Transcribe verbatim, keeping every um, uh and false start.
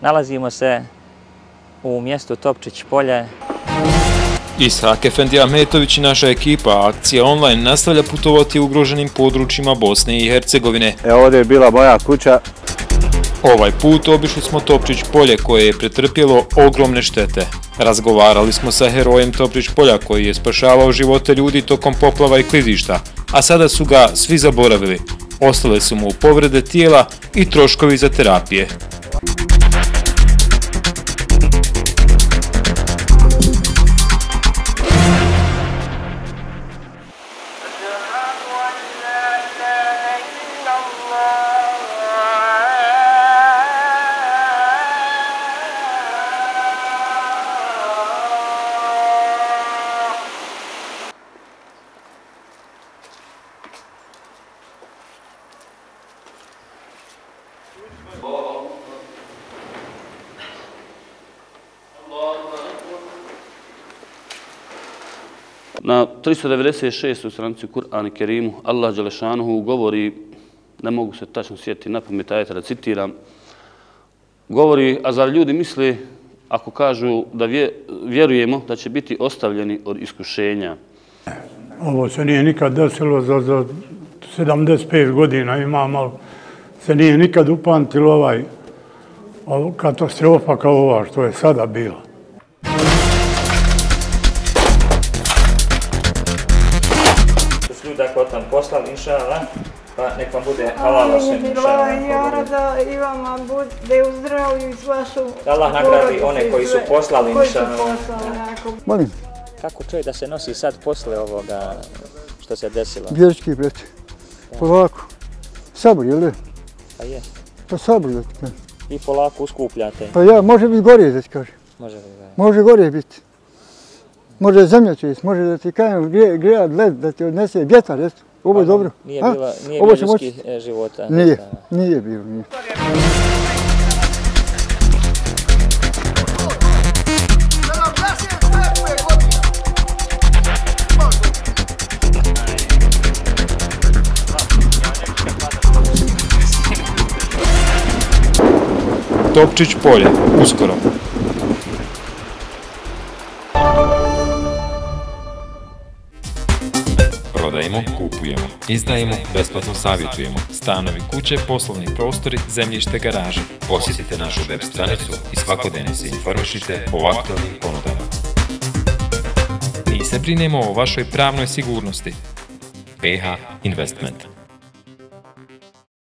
Nalazimo se u mjestu Topčić polje. Ishak Efendi Ahmetović i naša ekipa Akcija online nastavlja putovati u ugroženim područjima Bosne i Hercegovine. E, ovdje je bila moja kuća. Ovaj put obišli smo Topčić polje koje je pretrpjelo ogromne štete. Razgovarali smo sa herojem Topčić polja koji je spašavao živote ljudi tokom poplava i klizišta, a sada su ga svi zaboravili. Ostale su mu povrede tijela i troškovi za terapije. Na tristo devedeset šestoj stranici u Kur'anu Kerimu Allah dželešanuhu govori, ne mogu se tačno sjetiti napamet ajeta da citiram, govori, a zar ljudi misle ako kažu da vjerujemo da će biti ostavljeni od iskušenja? Ovo se nije nikad desilo za sedamdeset pet godina imam, ali se nije nikad upamtilo ovaj katastrofa kao ova što je sada bila. Ljudi ako tam poslali, inšala, pa nek vam bude halala sve, inšala. Ja rada i vama bude u zdravlju i s vašom porodicu. Allah nagradi one koji su poslali, inšala. Molim. Kako čovjek da se nosi sad posle ovoga što se desilo? Vjerski, brate. Polako. Sabor, jel' ne? Pa je. Pa sabor, da ti kažem. I polako uskupljate. Pa ja, može biti gorije, da ti kažem. Može biti gorije. Može gorije biti. Može zemljotres, može da ti kajem grejat led, da ti odnese vjetar, eto. Ovo je dobro. Nije bilo ljudskih života? Nije, nije bilo, nije. Topčić polje, uskoro. Prodajemo, kupujemo, izdajemo, besplatno savjetujemo. Stanovi, kuće, poslovni prostori, zemljište, garaže. Posjetite našu web stranicu i svakodnevno se informišite o aktualnim ponudama. Mi se brinemo o vašoj pravnoj sigurnosti. P H Investment.